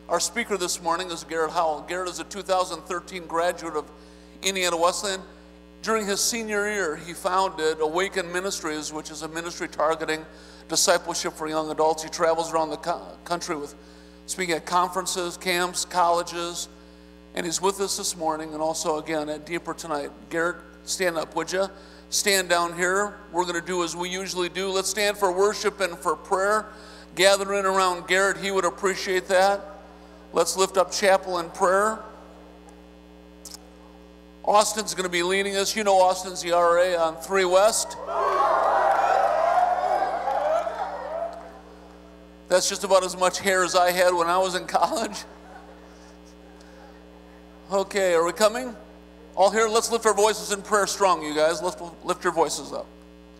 Our speaker this morning is Garrett Howell. Garrett is a 2013 graduate of Indiana Wesleyan. During his senior year, he founded Awaken Ministries, which is a ministry targeting discipleship for young adults. He travels around the country with speaking at conferences, camps, colleges, and he's with us this morning and also again at Deeper tonight. Garrett, stand up, would you? Stand down here. We're going to do as we usually do. Let's stand for worship and for prayer. Gathering around Garrett, he would appreciate that. Let's lift up chapel in prayer. Austin's going to be leading us. You know Austin's the RA on 3 West. That's just about as much hair as I had when I was in college. Okay, are we coming? All here, let's lift our voices in prayer strong, you guys. Let's lift your voices up.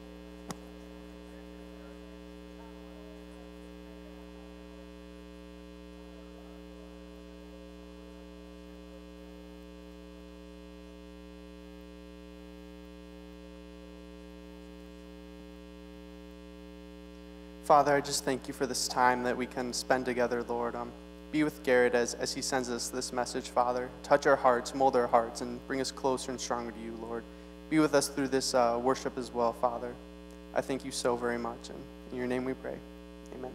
Father, I just thank you for this time that we can spend together, Lord. Be with Garrett as he sends us this message, Father. Touch our hearts, mold our hearts, and bring us closer and stronger to you, Lord. Be with us through this worship as well, Father. I thank you so very much, and in your name we pray. Amen.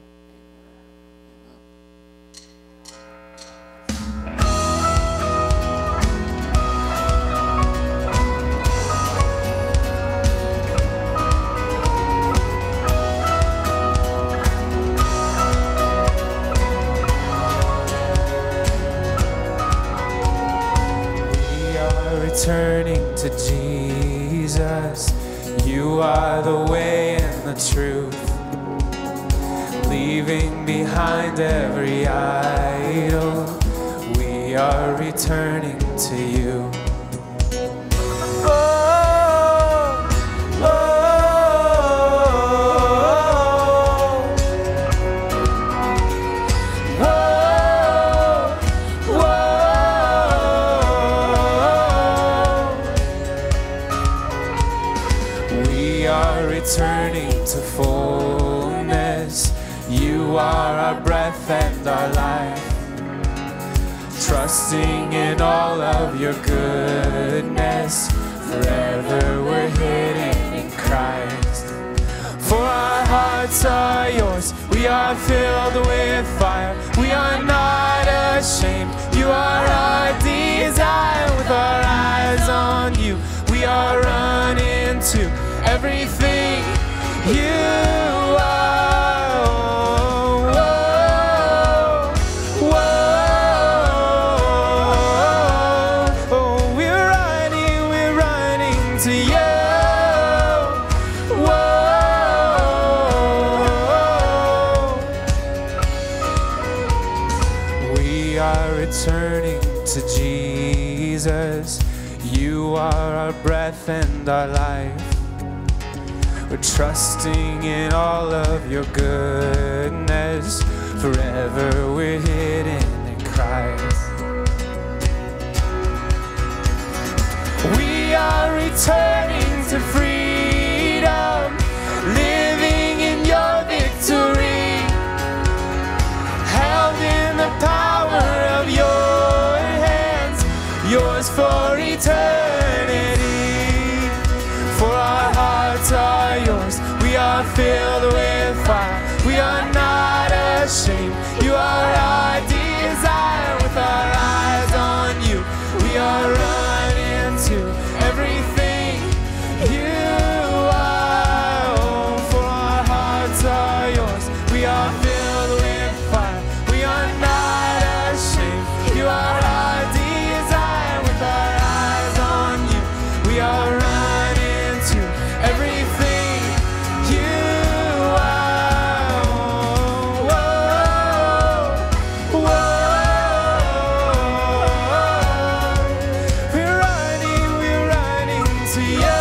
Turning to Jesus, you are the way and the truth, leaving behind every idol, we are returning to you. Returning to fullness, you are our breath and our life, trusting in all of your goodness, forever we're hidden in Christ. For our hearts are yours, we are filled with fire, we are not ashamed, you are our desire, with our eyes on you, we are running to everything you are. Oh, oh, oh, oh, we're running to you. Whoa. We are returning to Jesus. You are our breath and our life. We're trusting in all of your goodness, forever we're hidden in Christ. We are returning to freedom, living in your victory, held in the power of your hands, yours for eternity. For our hearts are yours, we are filled with fire, we are not ashamed, you are our desire, with our eyes on you, we are running to everything you are. Oh, for our hearts are yours, we are filled with fire, we are not ashamed, you are our desire, with our eyes on you, we are running everything you are. Whoa, whoa, we're running to you.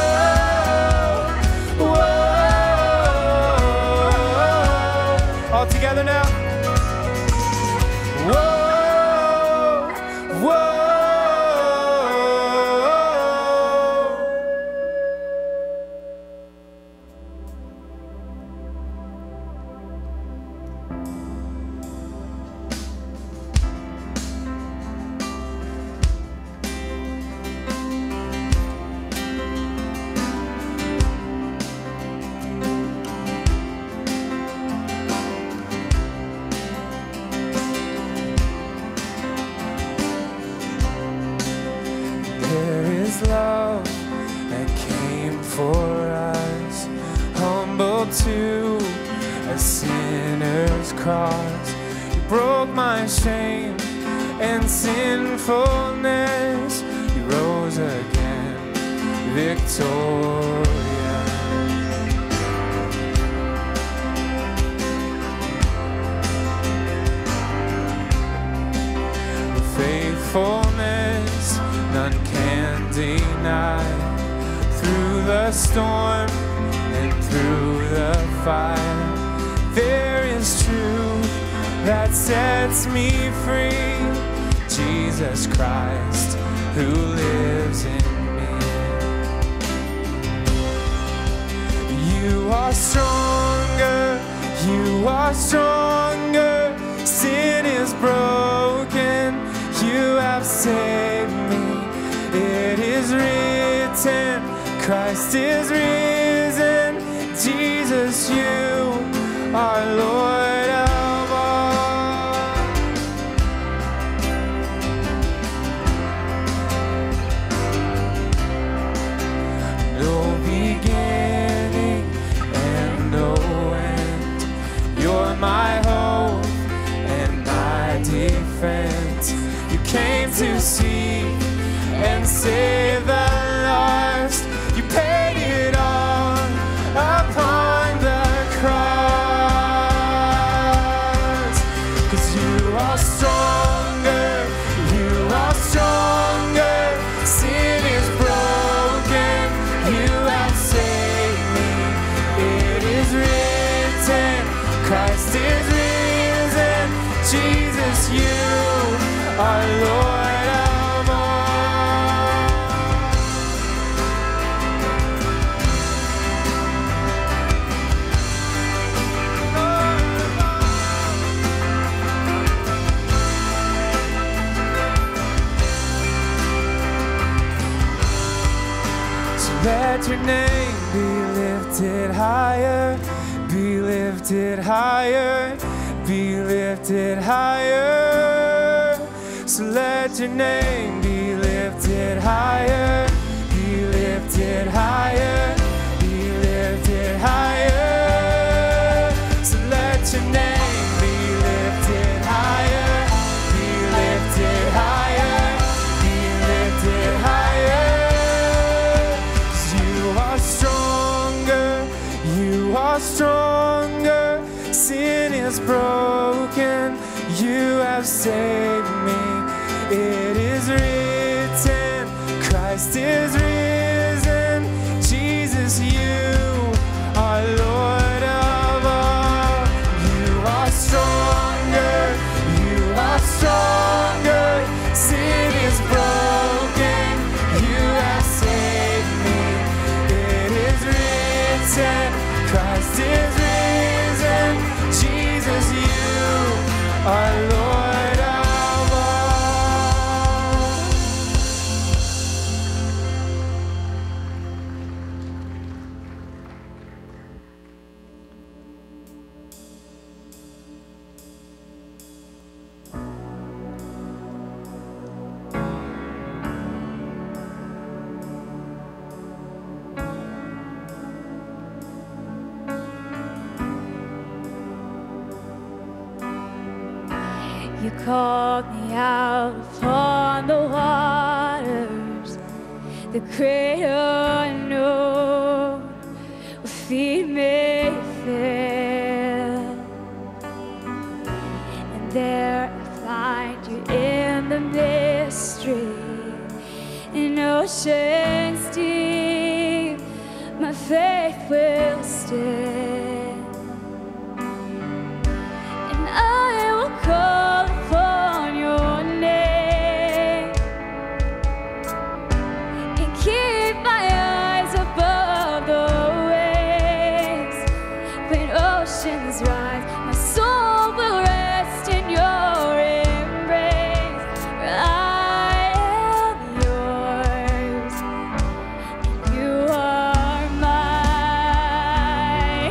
Whoa, all together now. Whoa, whoa. to a sinner's cross. You broke my shame and sinfulness. You rose again, victorious. Faithfulness none can deny. Through the storm and through the fire, there is truth that sets me free. Jesus Christ who lives in me. You are stronger, you are stronger. Sin is broken, you have saved me. It is written, Christ is risen. Jesus, you are Lord of all. No beginning and no end. You're my hope and my defense. You came to seek and save the lost. You paid it all upon the cross. 'Cause you are stronger, you are stronger. Sin is broken, you have saved me. It is written, Christ is risen. Jesus, you are Lord of all. So let your name be lifted higher, be lifted higher, be lifted higher. So let your name be lifted higher, be lifted higher, be lifted higher. So let your name be lifted higher, be lifted higher, be lifted higher. 'Cause you are stronger, you are stronger. Sin is broken, you have saved me. It is written, Christ is risen. Jesus, you are Lord of all. You are stronger, you are stronger. Sin is broken, you have saved me. It is written, Christ is risen. Jesus, you are Lord of all. You called me out upon the waters, the great unknown, where feet may fail. And there I find you in the mystery, in oceans deep, my faith will stand. And I will call upon your name and keep my eyes above the waves. When oceans rise, my soul will rest in your embrace. For I am yours and you are mine.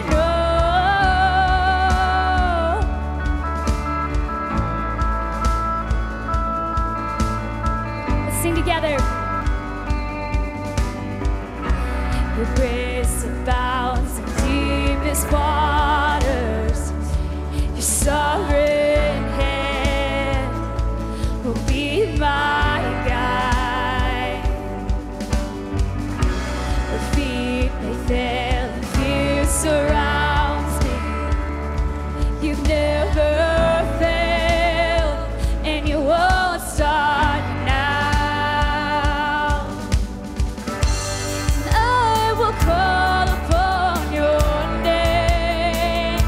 You've never failed, and you won't start now. And I will call upon your name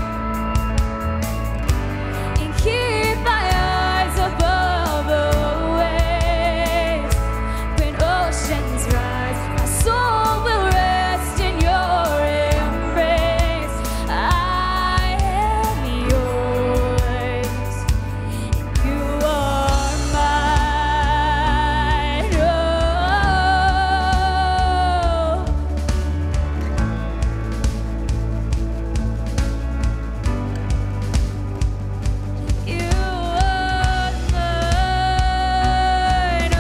and keep my eyes above the waves. When oceans rise, my soul will rest in your embrace. I am yours, you are mine. You are mine.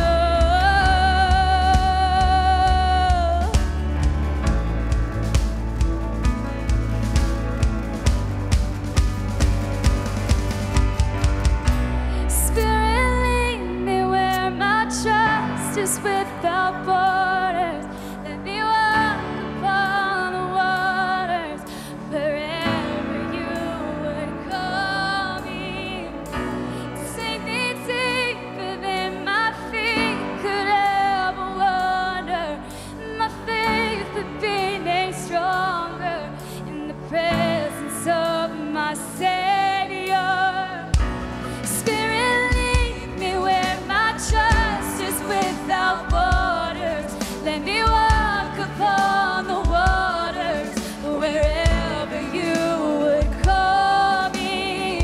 Spirit, lead me where my trust is without borders. Let me walk upon the waters wherever you would call me. Take me deeper than my feet could ever wander. My faith would be made stronger in the presence of my Savior. Spirit, lead me where my trust is without borders. Let me walk upon the waters wherever you would call me.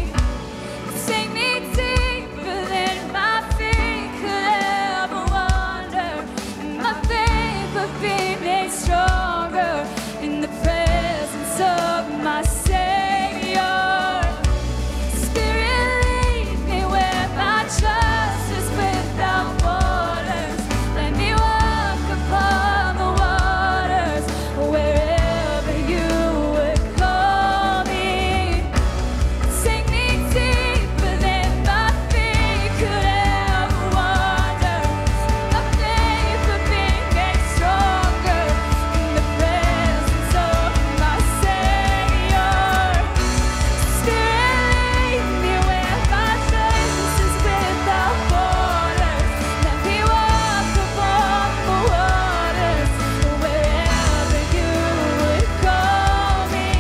Take me deeper than my feet could ever wander. My faith would be made stronger in the presence of my Savior. Spirit, lead me where my trust is without borders. Let me walk upon the waters wherever you would call me. Take me deeper than my feet could ever wander. My faith would be made stronger in the presence of my Savior. Spirit, lead me where my trust is without borders. Let me walk upon the waters wherever you would call me.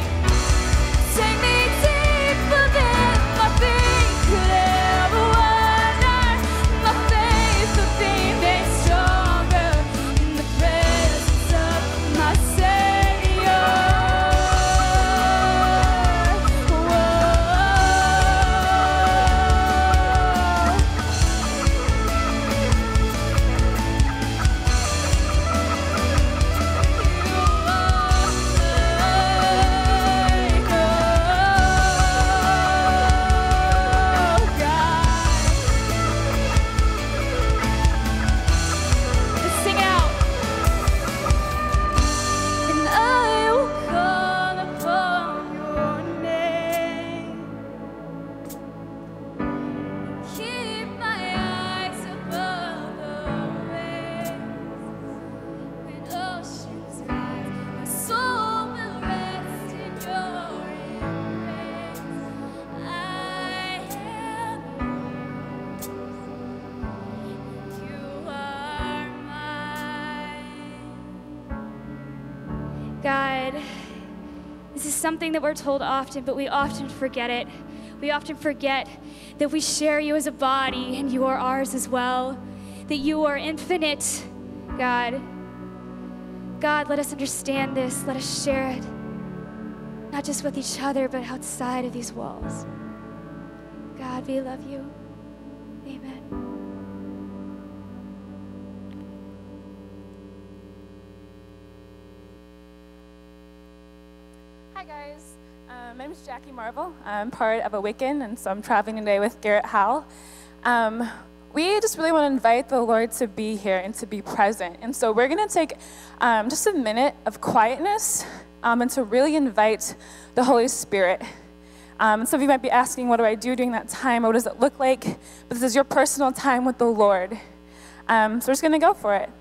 Take me deeper than my feet could ever wander. My faith would be made stronger in the presence of my Savior. Let's sing out. And I will call upon your name. Keep my eyes above the waves. When oceans rise, my soul will rest in your embrace. I am yours, you are mine. God, this is something that we're told often, but we often forget it. We often forget that we share you as a body and you are ours as well, that you are infinite, God. God, let us understand this. Let us share it, not just with each other, but outside of these walls. God, we love you. Amen. Hi guys, my name is Jackie Marvel. I'm part of Awaken, and so I'm traveling today with Garrett Howell. We just really want to invite the Lord to be here and to be present. And so we're going to take just a minute of quietness and to really invite the Holy Spirit. Some of you might be asking, what do I do during that time? What does it look like? But this is your personal time with the Lord. So we're just going to go for it.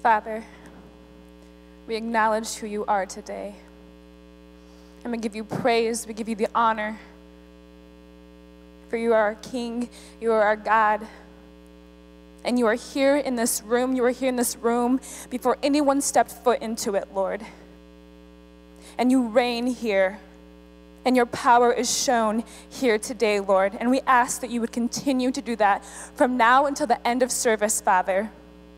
Father, we acknowledge who you are today. And we give you praise, we give you the honor. For you are our King, you are our God. And you are here in this room, you are here in this room before anyone stepped foot into it, Lord. And you reign here. And your power is shown here today, Lord. And we ask that you would continue to do that from now until the end of service, Father.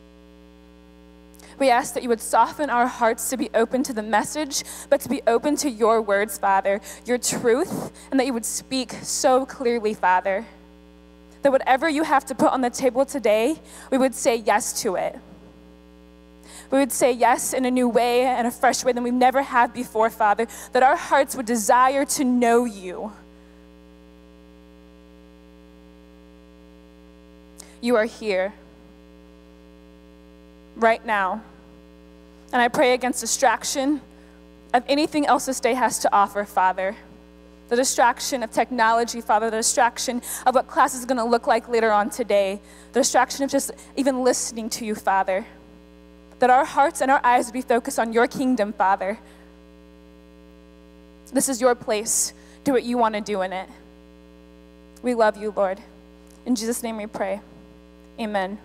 We ask that you would soften our hearts to be open to the message, but to be open to your words, Father, your truth, and that you would speak so clearly, Father. That whatever you have to put on the table today, we would say yes to it. We would say yes in a new way and a fresh way than we've never had before, Father. That our hearts would desire to know you. You are here right now. And I pray against distraction of anything else this day has to offer, Father. The distraction of technology, Father, the distraction of what class is going to look like later on today, the distraction of just even listening to you, Father. That our hearts and our eyes would be focused on your kingdom, Father. This is your place. Do what you want to do in it. We love you, Lord. In Jesus' name we pray. Amen.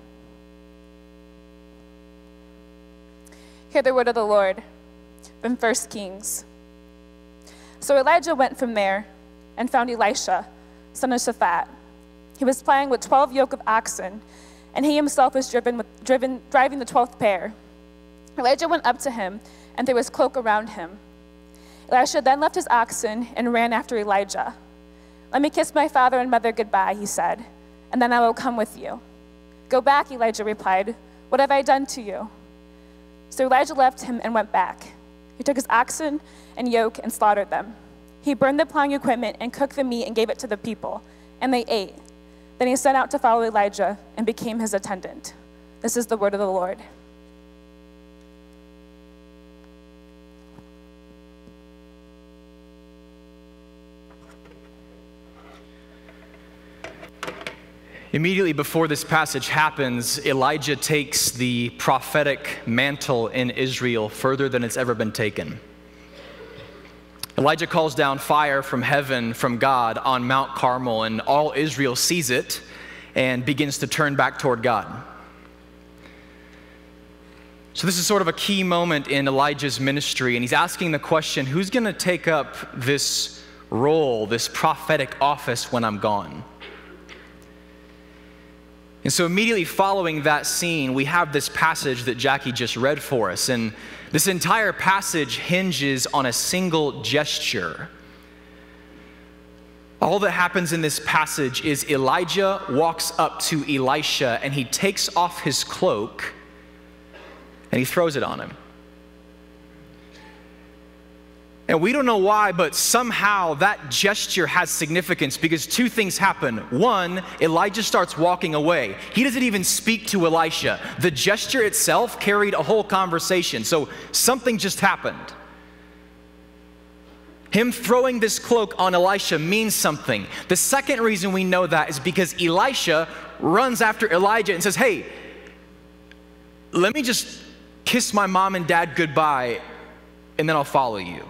Hear the word of the Lord from 1 Kings. So Elijah went from there and found Elisha, son of Shaphat. He was plying with 12 yoke of oxen, and he himself was driving the 12th pair. Elijah went up to him and threw his cloak around him. Elisha then left his oxen and ran after Elijah. "Let me kiss my father and mother goodbye," he said, "and then I will come with you." "Go back," Elijah replied. "What have I done to you?" So Elijah left him and went back. He took his oxen and yoke and slaughtered them. He burned the plowing equipment and cooked the meat and gave it to the people, and they ate. Then he set out to follow Elijah and became his attendant. This is the word of the Lord. Immediately before this passage happens, Elijah takes the prophetic mantle in Israel further than it's ever been taken. Elijah calls down fire from heaven, from God, on Mount Carmel, and all Israel sees it and begins to turn back toward God. So this is sort of a key moment in Elijah's ministry, and he's asking the question, who's going to take up this role, this prophetic office when I'm gone? And so immediately following that scene, we have this passage that Jackie just read for us. And this entire passage hinges on a single gesture. All that happens in this passage is Elijah walks up to Elisha and he takes off his cloak and he throws it on him. And we don't know why, but somehow that gesture has significance because two things happen. One, Elijah starts walking away. He doesn't even speak to Elisha. The gesture itself carried a whole conversation. So something just happened. Him throwing this cloak on Elisha means something. The second reason we know that is because Elisha runs after Elijah and says, "Hey, let me just kiss my mom and dad goodbye and then I'll follow you."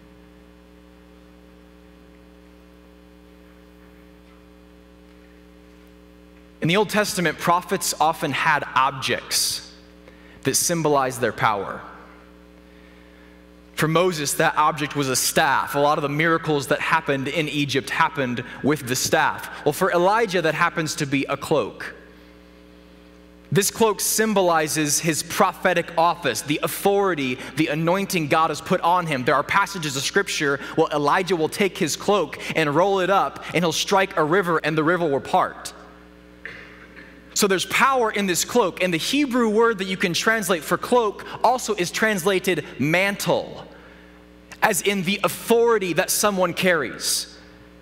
In the Old Testament, prophets often had objects that symbolized their power. For Moses, that object was a staff. A lot of the miracles that happened in Egypt happened with the staff. Well, for Elijah, that happens to be a cloak. This cloak symbolizes his prophetic office, the authority, the anointing God has put on him. There are passages of scripture where Elijah will take his cloak and roll it up, and he'll strike a river, and the river will part. So there's power in this cloak, and the Hebrew word that you can translate for cloak also is translated mantle, as in the authority that someone carries.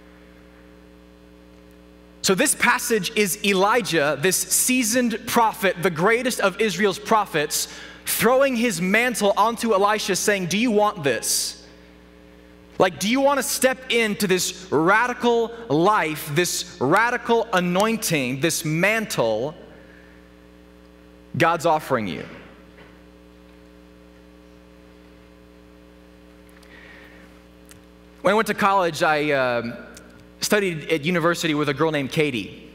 So this passage is Elijah, this seasoned prophet, the greatest of Israel's prophets, throwing his mantle onto Elisha saying, "Do you want this? Like, do you want to step into this radical life, this radical anointing, this mantle God's offering you?" When I went to college, I studied at university with a girl named Katie.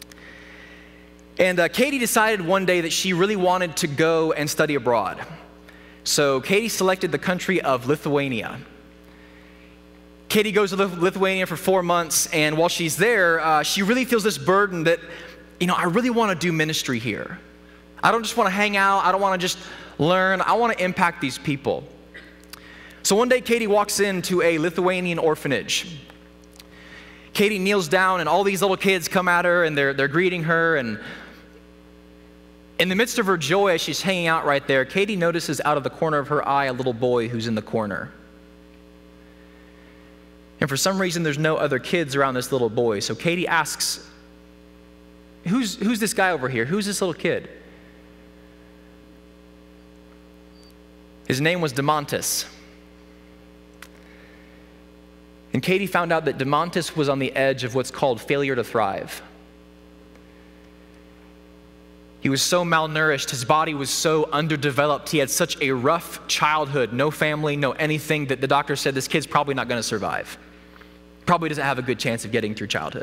And Katie decided one day that she really wanted to go and study abroad. So Katie selected the country of Lithuania. Katie goes to Lithuania for 4 months, and while she's there, she really feels this burden that, I really want to do ministry here. I don't just want to hang out. I don't want to just learn. I want to impact these people. So one day, Katie walks into a Lithuanian orphanage. Katie kneels down, and all these little kids come at her, and they're greeting her. And in the midst of her joy, as she's hanging out right there, Katie notices out of the corner of her eye a little boy who's in the corner. And for some reason, there's no other kids around this little boy. So Katie asks, who's this guy over here? Who's this little kid? His name was Demontis. And Katie found out that Demontis was on the edge of what's called failure to thrive. He was so malnourished, his body was so underdeveloped, he had such a rough childhood, no family, no anything, that the doctor said this kid's probably not going to survive. Probably doesn't have a good chance of getting through childhood.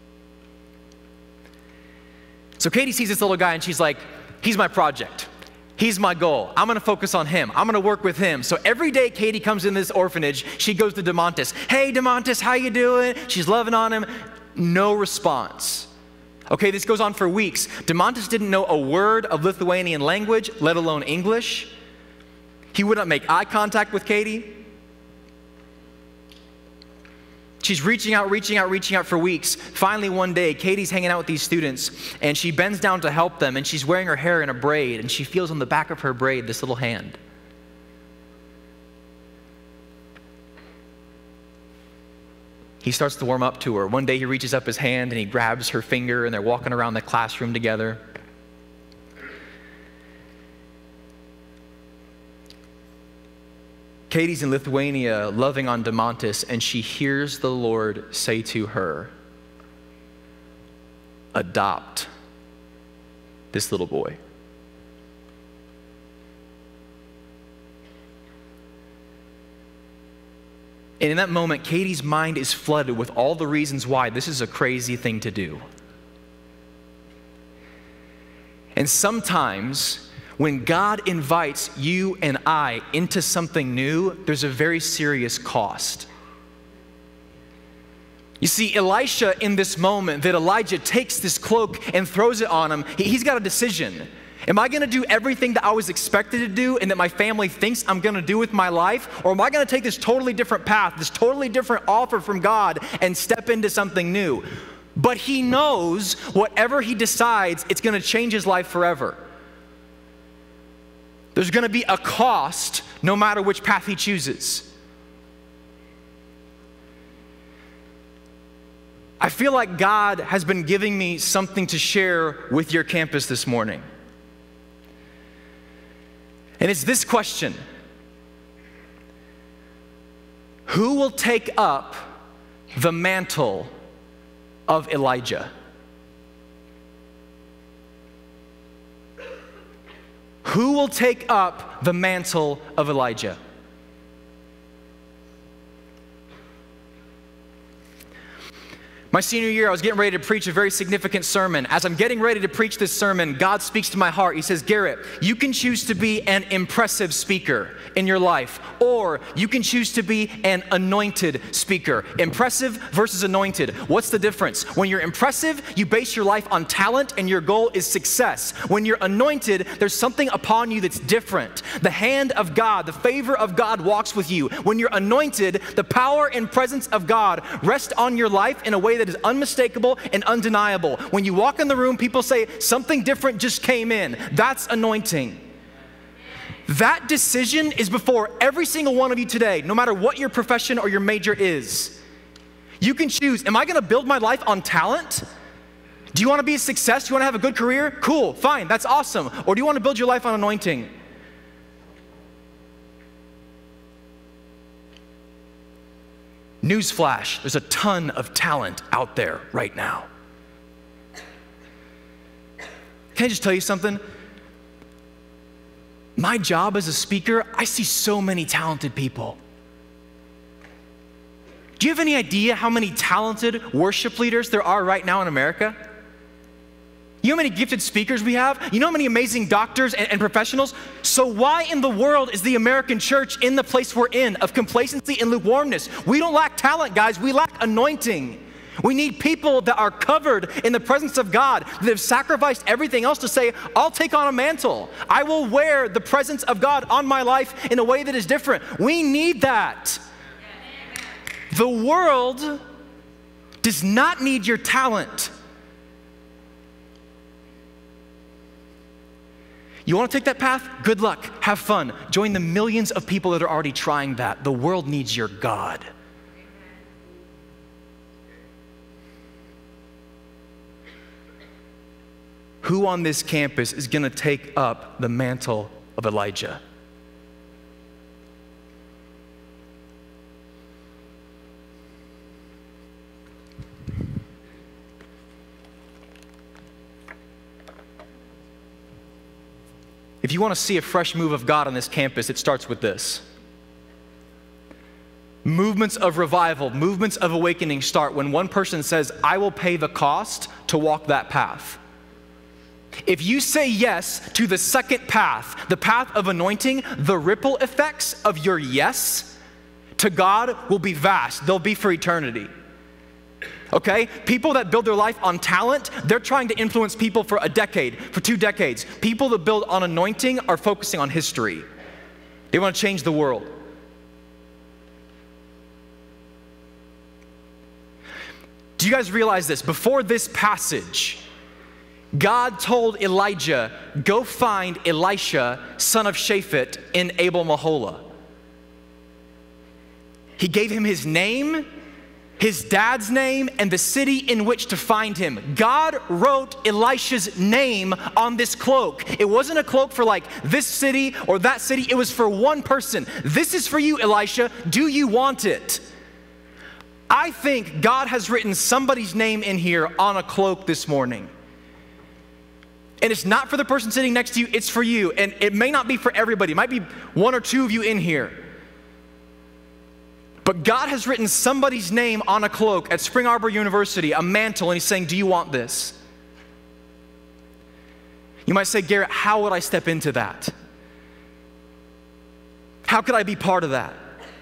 So Katie sees this little guy and she's like, he's my project. He's my goal. I'm going to focus on him. I'm going to work with him. So every day Katie comes in this orphanage, she goes to Demontis. Hey, Demontis, how you doing? She's loving on him. No response. Okay, this goes on for weeks. Demontis didn't know a word of Lithuanian language, let alone English. He wouldn't make eye contact with Katie. She's reaching out for weeks. Finally, one day, Katie's hanging out with these students, and she bends down to help them, and she's wearing her hair in a braid, and she feels on the back of her braid this little hand. He starts to warm up to her. One day, he reaches up his hand, and he grabs her finger, and they're walking around the classroom together. Katie's in Lithuania loving on Demontis, and she hears the Lord say to her, adopt this little boy. And in that moment, Katie's mind is flooded with all the reasons why this is a crazy thing to do. And sometimes, when God invites you and I into something new, there's a very serious cost. You see, Elisha, in this moment that Elijah takes this cloak and throws it on him, he's got a decision. Am I going to do everything that I was expected to do and that my family thinks I'm going to do with my life? Or am I going to take this totally different path, this totally different offer from God and step into something new? But he knows whatever he decides, it's going to change his life forever. There's going to be a cost no matter which path he chooses. I feel like God has been giving me something to share with your campus this morning. And it's this question: who will take up the mantle of Elijah? Who will take up the mantle of Elijah? My senior year, I was getting ready to preach a very significant sermon. As I'm getting ready to preach this sermon, God speaks to my heart. He says, Garrett, you can choose to be an impressive speaker in your life, or you can choose to be an anointed speaker. Impressive versus anointed. What's the difference? When you're impressive, you base your life on talent and your goal is success. When you're anointed, there's something upon you that's different. The hand of God, the favor of God walks with you. When you're anointed, the power and presence of God rest on your life in a way that is unmistakable and undeniable. When you walk in the room, people say, something different just came in. That's anointing. That decision is before every single one of you today, no matter what your profession or your major is. You can choose, am I going to build my life on talent? Do you want to be a success? Do you want to have a good career? Cool, fine, that's awesome. Or do you want to build your life on anointing? Newsflash, there's a ton of talent out there right now. Can I just tell you something? My job as a speaker, I see so many talented people. Do you have any idea how many talented worship leaders there are right now in America? You know how many gifted speakers we have? You know how many amazing doctors and professionals? So why in the world is the American church in the place we're in of complacency and lukewarmness? We don't lack talent, guys. We lack anointing. We need people that are covered in the presence of God, that have sacrificed everything else to say, I'll take on a mantle. I will wear the presence of God on my life in a way that is different. We need that. The world does not need your talent. You want to take that path? Good luck. Have fun. Join the millions of people that are already trying that. The world needs your God. Who on this campus is going to take up the mantle of Elijah? If you want to see a fresh move of God on this campus, it starts with this. Movements of revival, movements of awakening start when one person says, I will pay the cost to walk that path. If you say yes to the second path, the path of anointing, the ripple effects of your yes to God will be vast. They'll be for eternity. Okay? People that build their life on talent, they're trying to influence people for a decade, for 2 decades. People that build on anointing are focusing on history. They want to change the world. Do you guys realize this? Before this passage, God told Elijah, go find Elisha, son of Shaphat, in Abel-Meholah. He gave him his name, his dad's name, and the city in which to find him. God wrote Elisha's name on this cloak. It wasn't a cloak for like this city or that city. It was for one person. This is for you, Elisha. Do you want it? I think God has written somebody's name in here on a cloak this morning. And it's not for the person sitting next to you, it's for you. And it may not be for everybody. It might be 1 or 2 of you in here. But God has written somebody's name on a cloak at Spring Arbor University, a mantle, and he's saying, do you want this? You might say, Garrett, how would I step into that? How could I be part of that?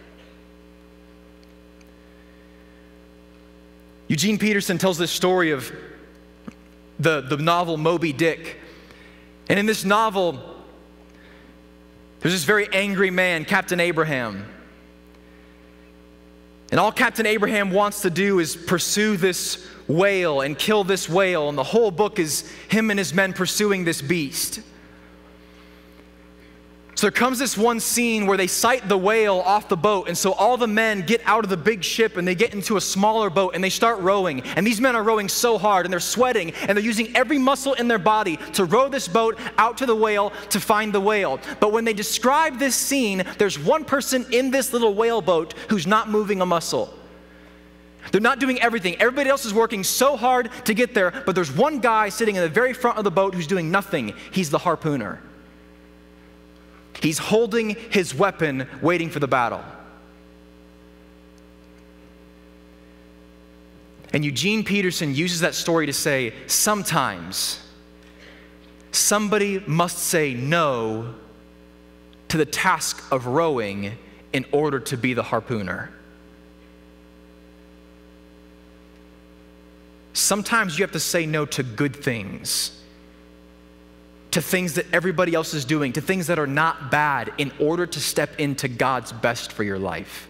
Eugene Peterson tells this story of the novel Moby Dick. And in this novel, there's this very angry man, Captain Abraham. And all Captain Abraham wants to do is pursue this whale and kill this whale. And the whole book is him and his men pursuing this beast. So there comes this one scene where they sight the whale off the boat. And so all the men get out of the big ship and they get into a smaller boat and they start rowing. And these men are rowing so hard and they're sweating and they're using every muscle in their body to row this boat out to the whale to find the whale. But when they describe this scene, there's one person in this little whale boat who's not moving a muscle. They're not doing everything. Everybody else is working so hard to get there, but there's one guy sitting in the very front of the boat who's doing nothing. He's the harpooner. He's holding his weapon, waiting for the battle. And Eugene Peterson uses that story to say, sometimes somebody must say no to the task of rowing in order to be the harpooner. Sometimes you have to say no to good things, to things that everybody else is doing, to things that are not bad in order to step into God's best for your life.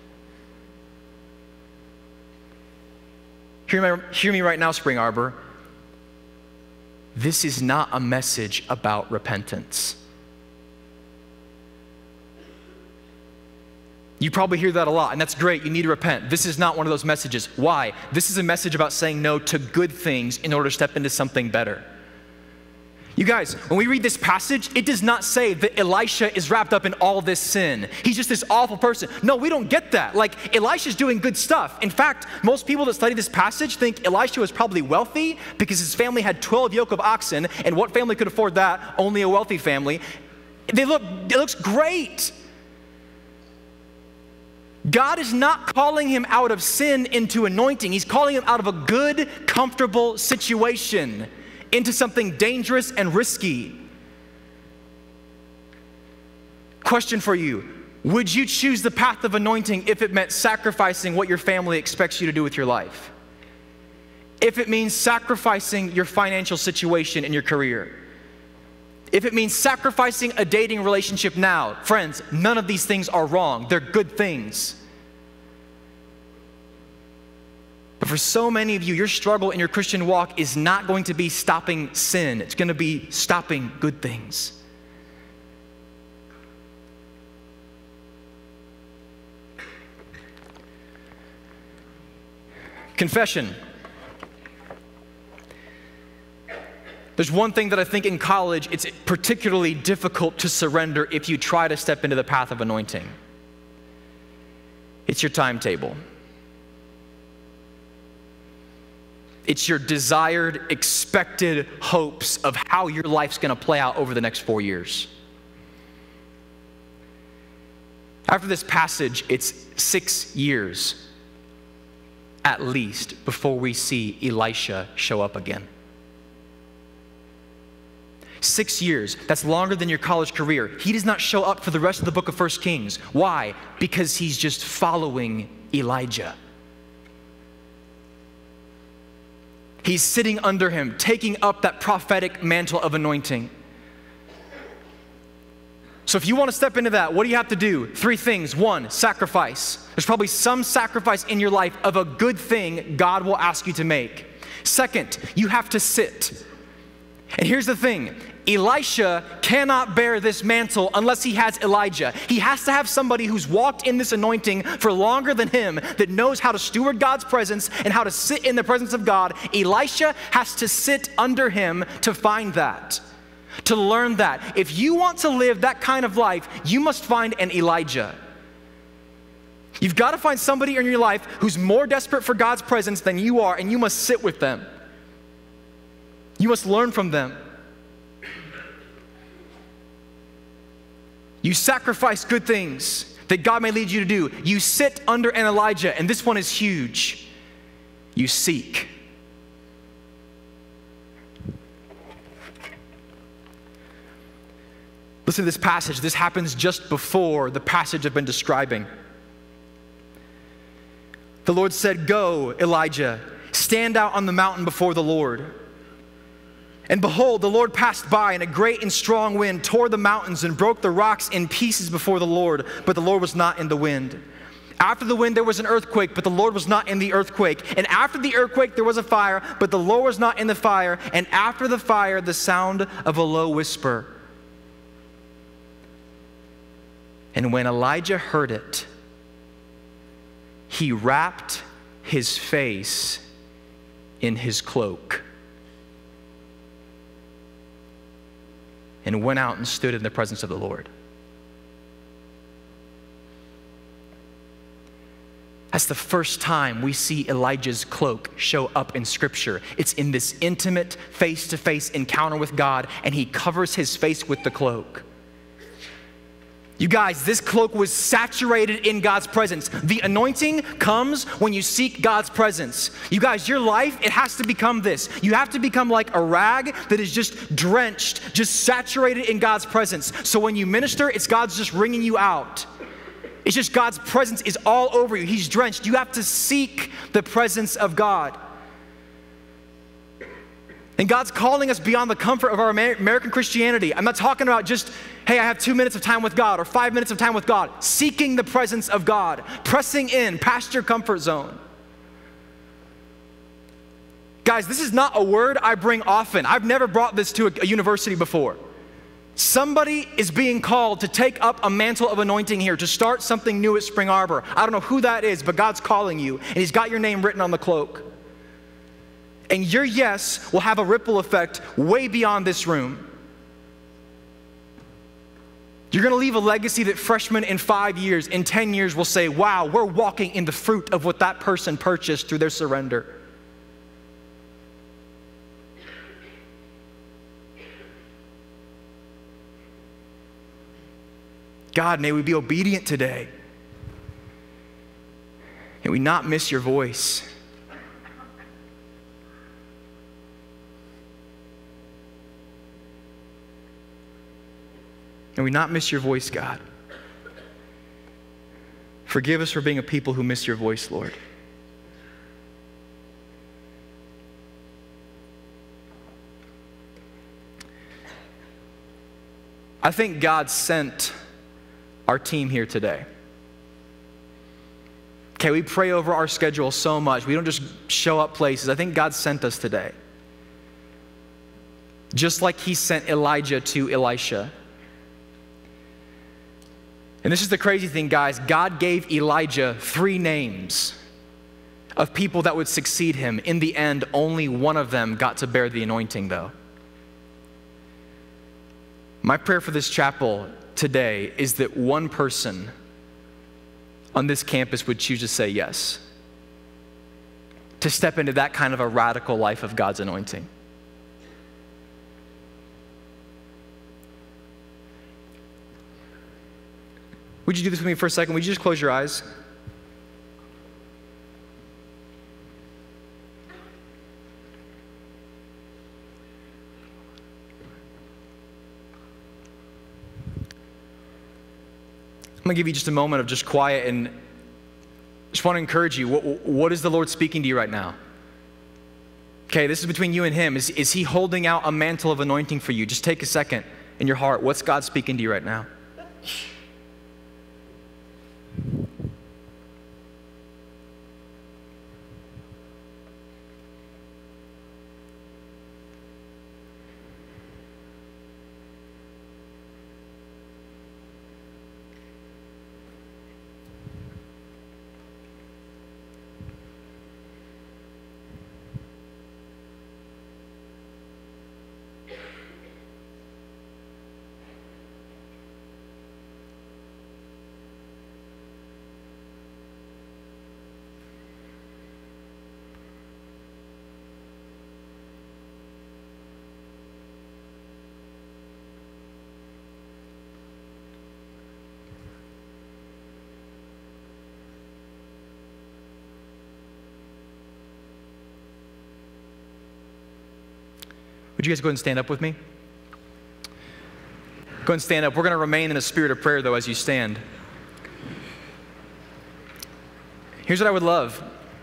Hear me right now, Spring Arbor. This is not a message about repentance. You probably hear that a lot, and that's great. You need to repent. This is not one of those messages. Why? This is a message about saying no to good things in order to step into something better. You guys, when we read this passage, it does not say that Elisha is wrapped up in all this sin. He's just this awful person. No, we don't get that. Like, Elisha's doing good stuff. In fact, most people that study this passage think Elisha was probably wealthy because his family had 12 yoke of oxen, and what family could afford that? Only a wealthy family. It looks great. God is not calling him out of sin into anointing. He's calling him out of a good, comfortable situation into something dangerous and risky. Question for you. Would you choose the path of anointing if it meant sacrificing what your family expects you to do with your life? If it means sacrificing your financial situation and your career? If it means sacrificing a dating relationship now? Friends, none of these things are wrong. They're good things. But for so many of you, your struggle in your Christian walk is not going to be stopping sin. It's going to be stopping good things. Confession. There's one thing that I think in college, it's particularly difficult to surrender if you try to step into the path of anointing. It's your timetable. It's your desired, expected hopes of how your life's going to play out over the next 4 years. After this passage, it's 6 years at least before we see Elisha show up again. 6 years, that's longer than your college career. He does not show up for the rest of the book of 1 Kings. Why? Because he's just following Elijah. He's sitting under him, taking up that prophetic mantle of anointing. So if you want to step into that, what do you have to do? 3 things. 1, sacrifice. There's probably some sacrifice in your life of a good thing God will ask you to make. 2nd, you have to sit. And here's the thing. Elisha cannot bear this mantle unless he has Elijah. He has to have somebody who's walked in this anointing for longer than him, that knows how to steward God's presence and how to sit in the presence of God. Elisha has to sit under him to find that, to learn that. If you want to live that kind of life, you must find an Elijah. You've got to find somebody in your life who's more desperate for God's presence than you are, and you must sit with them. You must learn from them. You sacrifice good things that God may lead you to do. You sit under an Elijah, and this one is huge. You seek. Listen to this passage. This happens just before the passage I've been describing. The Lord said, "Go, Elijah, stand out on the mountain before the Lord." And behold, the Lord passed by, and a great and strong wind tore the mountains and broke the rocks in pieces before the Lord, but the Lord was not in the wind. After the wind there was an earthquake, but the Lord was not in the earthquake. And after the earthquake there was a fire, but the Lord was not in the fire. And after the fire the sound of a low whisper. And when Elijah heard it, he wrapped his face in his cloak and went out and stood in the presence of the Lord. That's the first time we see Elijah's cloak show up in Scripture. It's in this intimate, face-to-face encounter with God, and he covers his face with the cloak. You guys, this cloak was saturated in God's presence. The anointing comes when you seek God's presence. You guys, your life, it has to become this. You have to become like a rag that is just drenched, just saturated in God's presence. So when you minister, it's God's just wringing you out. It's just God's presence is all over you. He's drenched. You have to seek the presence of God. And God's calling us beyond the comfort of our American Christianity. I'm not talking about just, hey, I have 2 minutes of time with God or 5 minutes of time with God. Seeking the presence of God. Pressing in past your comfort zone. Guys, this is not a word I bring often. I've never brought this to a university before. Somebody is being called to take up a mantle of anointing here, to start something new at Spring Arbor. I don't know who that is, but God's calling you, and he's got your name written on the cloak. And your yes will have a ripple effect way beyond this room. You're going to leave a legacy that freshmen in 5 years, in 10 years will say, wow, we're walking in the fruit of what that person purchased through their surrender. God, may we be obedient today. May we not miss your voice. May we not miss your voice, God. Forgive us for being a people who miss your voice, Lord. I think God sent our team here today. Okay, we pray over our schedule so much. We don't just show up places. I think God sent us today. Just like he sent Elijah to Elisha. And this is the crazy thing, guys. God gave Elijah 3 names of people that would succeed him. In the end, only one of them got to bear the anointing, though. My prayer for this chapel today is that one person on this campus would choose to say yes, to step into that kind of a radical life of God's anointing. Would you do this with me for a second? Would you just close your eyes? I'm going to give you just a moment of just quiet, and just want to encourage you. What is the Lord speaking to you right now? Okay, this is between you and him. Is he holding out a mantle of anointing for you? Just take a second in your heart. What's God speaking to you right now? Would you guys go ahead and stand up with me? Go ahead and stand up. We're going to remain in a spirit of prayer, though, as you stand. Here's what I would love.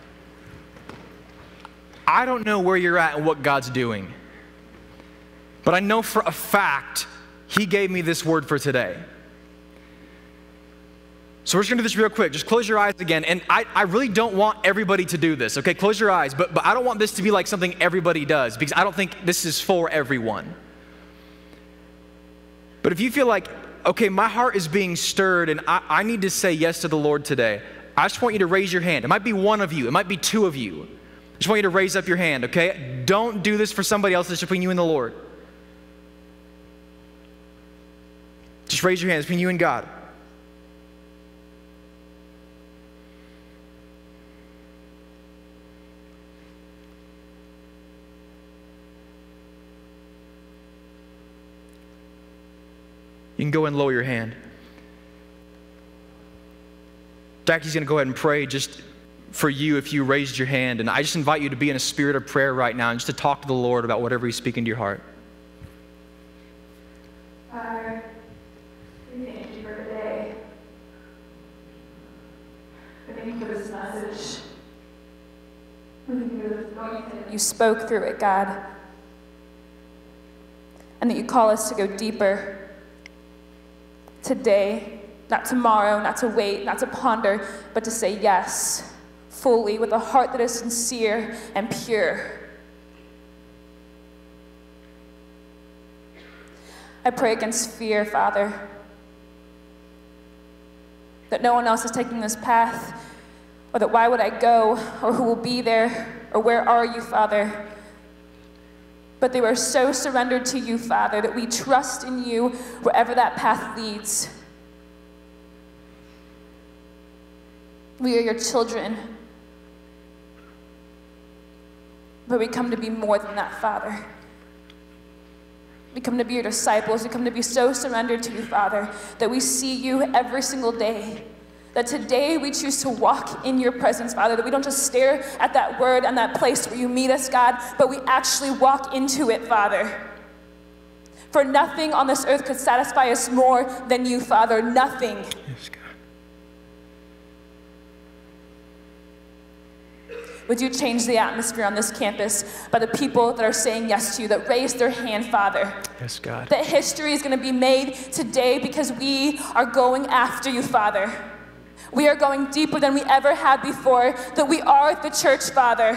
I don't know where you're at and what God's doing, but I know for a fact he gave me this word for today. So we're just going to do this real quick. Just close your eyes again. And I really don't want everybody to do this, okay? Close your eyes. But I don't want this to be like something everybody does, because I don't think this is for everyone. But if you feel like, okay, my heart is being stirred and I need to say yes to the Lord today, I just want you to raise your hand. It might be one of you. It might be 2 of you. I just want you to raise up your hand, okay? Don't do this for somebody else. It's between you and the Lord. Just raise your hand. It's between you and God. You can go and lower your hand. Jackie's going to go ahead and pray just for you if you raised your hand. And I just invite you to be in a spirit of prayer right now and just to talk to the Lord about whatever he's speaking to your heart. Father, we thank you for today. We thank you for this message. We thank you for this anointing. You spoke through it, God. And that you call us to go deeper today, not tomorrow, not to wait, not to ponder, but to say yes, fully, with a heart that is sincere and pure. I pray against fear, Father, that no one else is taking this path, or that why would I go, or who will be there, or where are you, Father? But they were so surrendered to you, Father, that we trust in you wherever that path leads. We are your children. But we come to be more than that, Father. We come to be your disciples. We come to be so surrendered to you, Father, that we see you every single day. That today we choose to walk in your presence, Father, that we don't just stare at that word and that place where you meet us, God, but we actually walk into it, Father. For nothing on this earth could satisfy us more than you, Father. Nothing. Yes, God. Would you change the atmosphere on this campus by the people that are saying yes to you, that raise their hand, Father? Yes, God. That history is going to be made today because we are going after you, Father. We are going deeper than we ever had before, that we are the church, Father.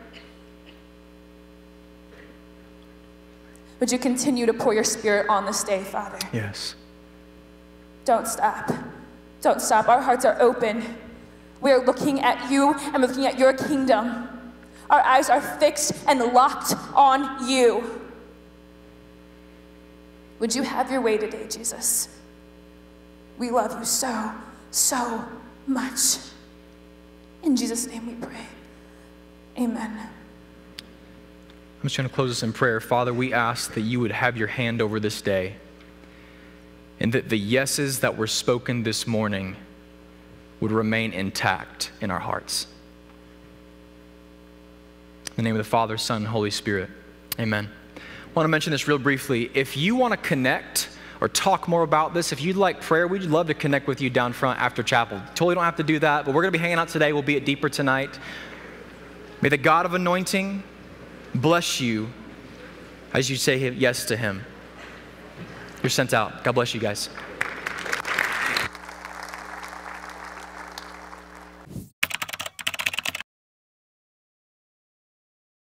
Would you continue to pour your Spirit on this day, Father? Yes. Don't stop. Don't stop. Our hearts are open. We are looking at you and we're looking at your kingdom. Our eyes are fixed and locked on you. Would you have your way today, Jesus? We love you so, so much. In Jesus' name we pray. Amen. I'm just going to close this in prayer. Father, we ask that you would have your hand over this day, and that the yeses that were spoken this morning would remain intact in our hearts. In the name of the Father, Son, and Holy Spirit. Amen. I want to mention this real briefly. If you want to connect or talk more about this, if you'd like prayer, we'd love to connect with you down front after chapel. Totally don't have to do that, but we're going to be hanging out today. We'll be at Deeper tonight. May the God of anointing bless you as you say yes to him. You're sent out. God bless you guys.